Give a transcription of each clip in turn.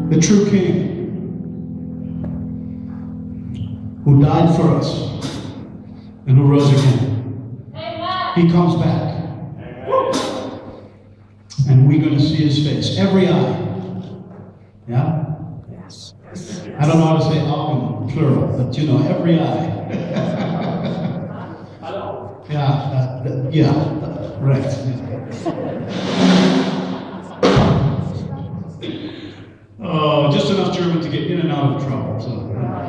the true King, who died for us and who rose again. He comes back. And we're going to see his face. Every eye. Yeah? Yes. I don't know how to say Augen, plural, but you know, every eye. Right. Oh, just enough German to get in and out of trouble. So.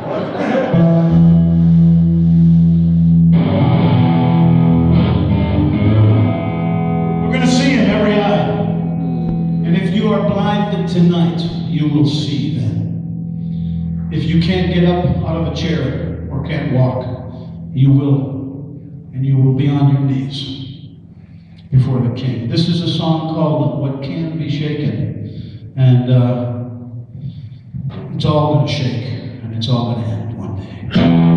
We're going to see him every eye. And if you are blinded tonight, you will see then. If you can't get up out of a chair or can't walk, you will. And you will be on your knees before the King. This is a song called What Can Be Shaken. And it's all going to shake. And it's all going to end one day.